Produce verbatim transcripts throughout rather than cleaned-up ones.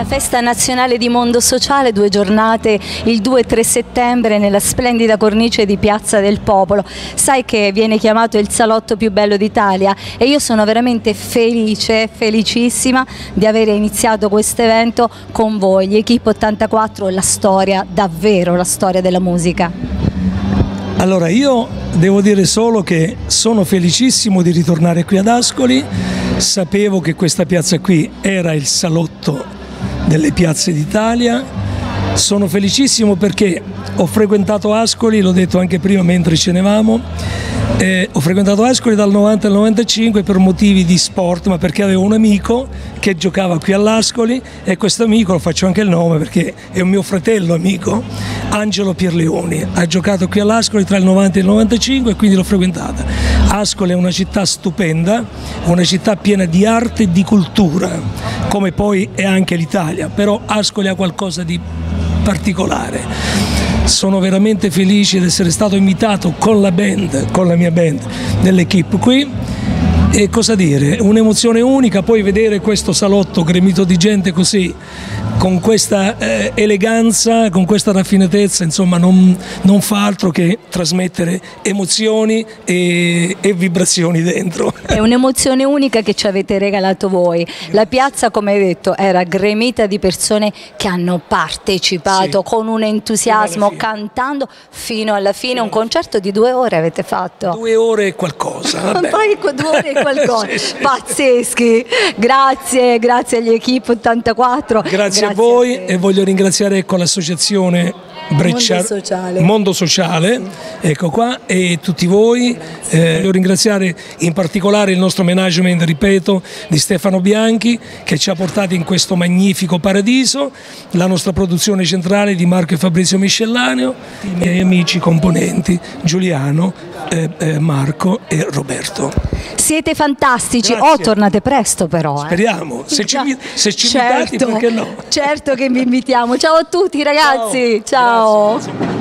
La festa nazionale di Mondo Sociale, due giornate, il due e tre settembre, nella splendida cornice di Piazza del Popolo. Sai che viene chiamato il salotto più bello d'Italia e io sono veramente felice, felicissima di aver iniziato questo evento con voi, gli Equipe ottantaquattro, la storia, davvero la storia della musica. Allora, io devo dire solo che sono felicissimo di ritornare qui ad Ascoli. Sapevo che questa piazza qui era il salotto delle piazze d'Italia. Sono felicissimo perché ho frequentato Ascoli, l'ho detto anche prima mentre cenevamo, eh, ho frequentato Ascoli dal novanta al novantacinque per motivi di sport, ma perché avevo un amico che giocava qui all'Ascoli e questo amico, lo faccio anche il nome perché è un mio fratello amico, Angelo Pierleoni, ha giocato qui all'Ascoli tra il novanta e il novantacinque e quindi l'ho frequentata. Ascoli è una città stupenda, una città piena di arte e di cultura, come poi è anche l'Italia, però Ascoli ha qualcosa di particolare. Sono veramente felice di essere stato invitato con la band, con la mia band, dell'Equipe qui. E cosa dire, un'emozione unica, poi vedere questo salotto gremito di gente così, con questa eh, eleganza, con questa raffinatezza, insomma non, non fa altro che trasmettere emozioni e, e vibrazioni dentro. È un'emozione unica che ci avete regalato voi. La piazza, come hai detto, era gremita di persone che hanno partecipato, sì, con un entusiasmo, fino cantando fino alla fine. Fino un concerto di due ore avete fatto? Due ore e qualcosa. Vabbè. Poi due ore e qualcosa. Sì, sì. Pazzeschi. Grazie, grazie agli Equipe ottantaquattro. Grazie, grazie a voi a e voglio ringraziare ecco, l'associazione Breccia Mondo Sociale, Mondo Sociale sì. Ecco qua, e tutti voi. Eh, voglio ringraziare in particolare il nostro management, ripeto, di Stefano Bianchi, che ci ha portati in questo magnifico paradiso, la nostra produzione centrale di Marco e Fabrizio Miscellaneo, i miei amici componenti Giuliano, eh, eh, Marco e Roberto. Siete fantastici. Grazie. Oh, tornate presto però. Eh. Speriamo, se ci, se ci certo, invitate, perché no? Certo che vi invitiamo. Ciao a tutti ragazzi. Ciao. Ciao. Grazie, grazie.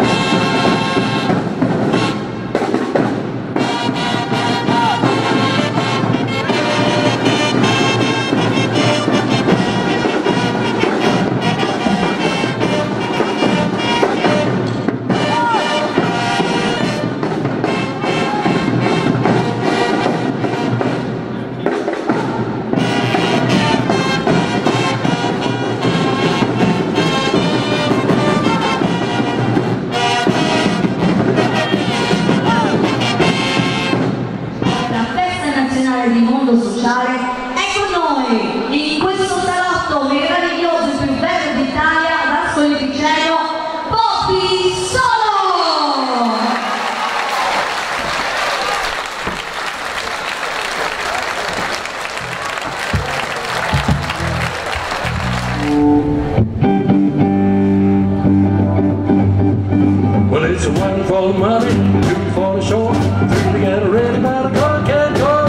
Di Mondo Sociale è con noi in questo salotto meraviglioso, il più bello d'Italia, ad Ascoli Piceno, Bobby Solo! Well, it's a one for the money, two for the short, three to get ready by the car, can't go.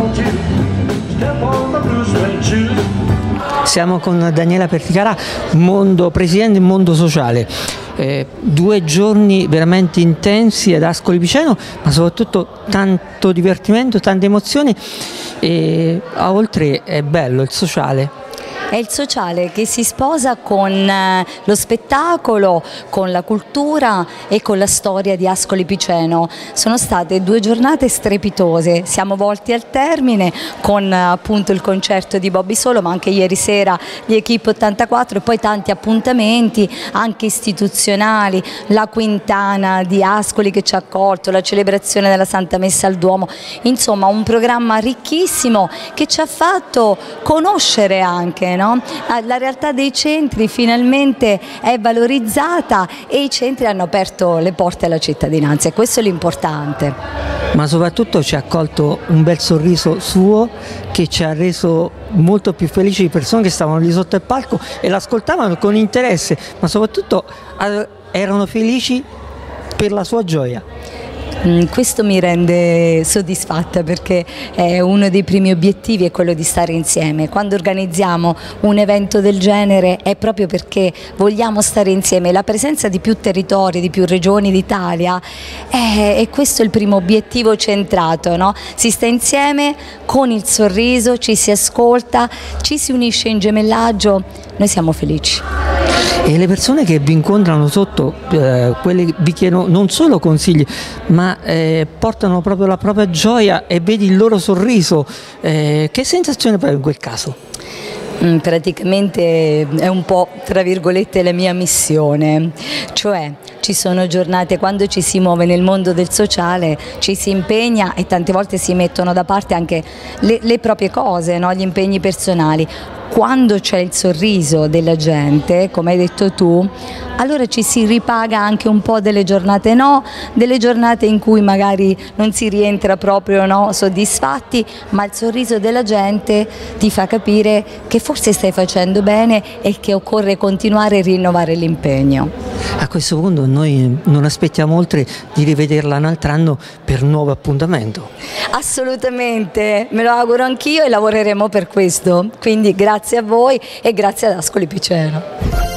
Siamo con Daniela Perticara, mondo, presidente Mondo Sociale. Eh, due giorni veramente intensi ad Ascoli Piceno, ma soprattutto tanto divertimento, tante emozioni e oltre è bello il sociale. È il sociale che si sposa con lo spettacolo, con la cultura e con la storia di Ascoli Piceno. Sono state due giornate strepitose, siamo volti al termine con appunto il concerto di Bobby Solo, ma anche ieri sera gli Equipe ottantaquattro e poi tanti appuntamenti anche istituzionali, la Quintana di Ascoli che ci ha accolto, la celebrazione della Santa Messa al Duomo, insomma un programma ricchissimo che ci ha fatto conoscere anche, no? La realtà dei centri finalmente è valorizzata e i centri hanno aperto le porte alla cittadinanza e questo è l'importante. Ma soprattutto ci ha accolto un bel sorriso suo che ci ha reso molto più felici di persone che stavano lì sotto il palco e l'ascoltavano con interesse, ma soprattutto erano felici per la sua gioia. Mm, questo mi rende soddisfatta perché è uno dei primi obiettivi è quello di stare insieme. Quando organizziamo un evento del genere è proprio perché vogliamo stare insieme. La presenza di più territori, di più regioni d'Italia è, e questo è il primo obiettivo centrato, no? Si sta insieme con il sorriso, ci si ascolta, ci si unisce in gemellaggio, noi siamo felici. E le persone che vi incontrano sotto, eh, quelle vi chiedono non solo consigli, ma eh, portano proprio la propria gioia e vedi il loro sorriso, eh, che sensazione provi in quel caso? Mm, praticamente è un po' tra virgolette la mia missione, cioè ci sono giornate quando ci si muove nel mondo del sociale, ci si impegna e tante volte si mettono da parte anche le, le proprie cose, no? Gli impegni personali. Quando c'è il sorriso della gente, come hai detto tu, allora ci si ripaga anche un po' delle giornate no, delle giornate in cui magari non si rientra proprio no, soddisfatti, ma il sorriso della gente ti fa capire che forse stai facendo bene e che occorre continuare a rinnovare l'impegno. A questo punto noi non aspettiamo oltre di rivederla un altro anno per un nuovo appuntamento. Assolutamente, me lo auguro anch'io e lavoreremo per questo, quindi grazie a voi e grazie ad Ascoli Piceno.